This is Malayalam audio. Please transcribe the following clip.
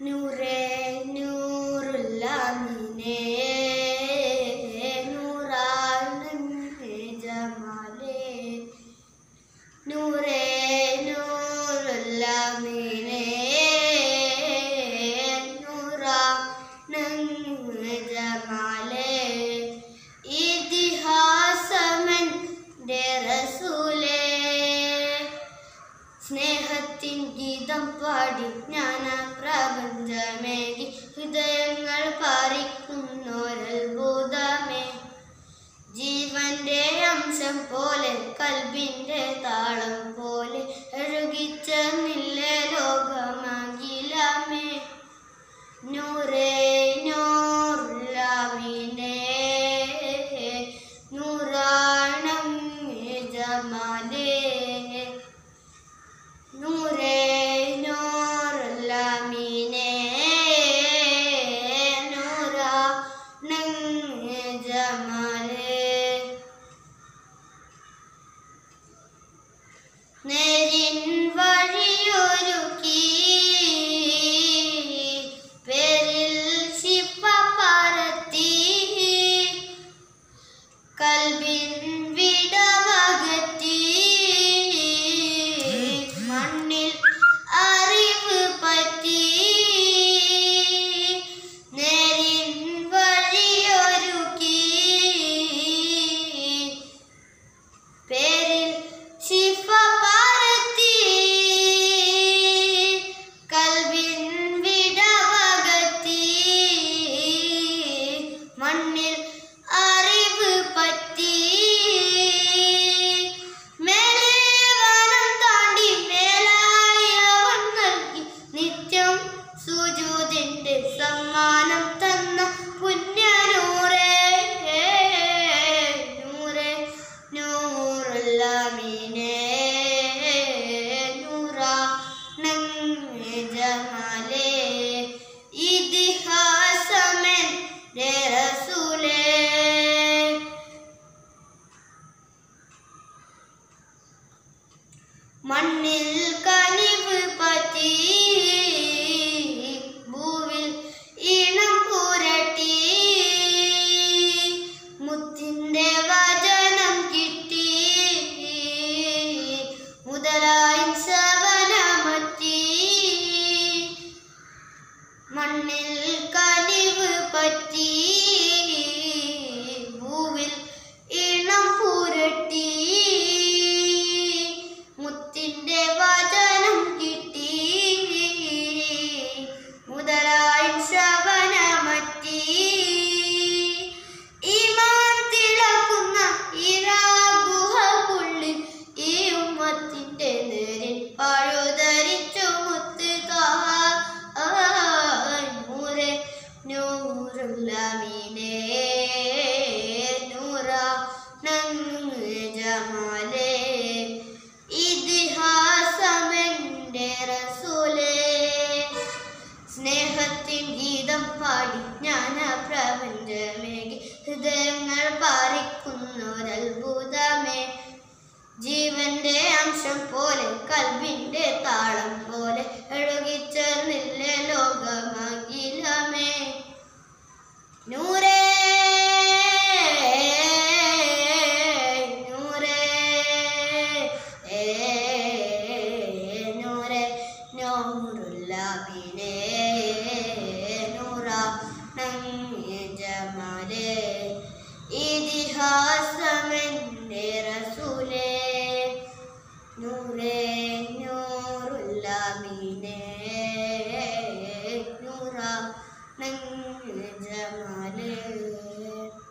നൂറേ നൂറുൽ അമീനെ നൂറാനങ്ങേ ജമാലേ നൂറേ നൂറുൽ അമീനെ നൂറാനങ്ങേ ജമാലേ ഇതിഹാസമെൻ്റെ റസൂലേ സ്നേഹത്തിൻ ഗീതം പാടി ജ്ഞാന പ്രപഞ്ചമേകി ഹൃദയങ്ങൾ പാറിക്കുന്നൊരത്ഭുതമേ ജീവന്റെ അംശം പോലെ കൽബിന്റെ താളം പോലെ ഒഴുകിച്ചെന്നില്ലേ ലോകമഖിലമേ നൂറേ നൂറുൽ അമീനെ നൂറാനങ്ങേ ജമാലേ നൂറേ നൂറുൽ അമീനെ നൂറാനങ്ങേ ജമാലേ നേരിൻ വഴിയൊരുക്കി പേരിൽ ശിഫ പരത്തി കൽബിൻ വിടവകറ്റി മണ്ണിൽ അറിവ് പറ്റി നേരിൻ വഴിയൊരുക്കി പേരിൽ ശിഫ പരത്തി കൽബിൻ വിടവകറ്റി മണ്ണിൽ അറിവ് പറ്റി മേലെ വനം താണ്ടി മേലായി അവൻ നൽകി നിത്യം സുജൂദിന്റെ സമ്മാനം തന്ന പുണ്യനൂറേ നൂറേ നൂറുൽ അമീനെ നൂറാനങ്ങേ ജമാലേ ഇതിഹാസമെൻ്റെ റസൂലേ മണ്ണിൽ കനിവ് പറ്റി ഭൂവിൽ ഈണം പുരട്ടി മുത്തിന്റെ വചനം കിട്ടി മുതലായി സവനമറ്റി മണ്ണിൽ കനിവ് പറ്റി ഭൂവിൽ ഈണം പുരട്ടി മുത്തിന്റെ വചനം കിട്ടി മുതലായി ശവനമറ്റി ഈമാൻ തിളക്കുന്ന ഇറാഗുഹക്കുള്ളിൽ ഈ ഉമ്മത്തിന്റെ നേരിൽ പഴുതരിച്ചു മുത്ത് നൂറേ നൂറുൽ അമീനെ നൂറാനങ്ങേ ജമാലേ ഇതിഹാസമെൻ്റെ റസൂലേ സ്നേഹത്തിൻ ഗീതം പാടി ജ്ഞാന പ്രപഞ്ചമേകി ഹൃദയങ്ങൾ പാറിക്കുന്നൊരത്ഭുതമേ ജീവന്റെ അംശം പോലെ കൽബിന്റെ താളം പോലെ ഒഴുകിച്ചേർന്നില്ലേ ലോകമഖിലമേ നൂറേ നൂറേ നൂറേ നൂറുൽ അമീനെ നൂറാനങ്ങേ ജമാലേ ഇതിഹാസമെൻ്റെ റസൂലേ നൂറേ നൂറുൽ അമീനെ നൂറാനങ്ങേ ജമാലേ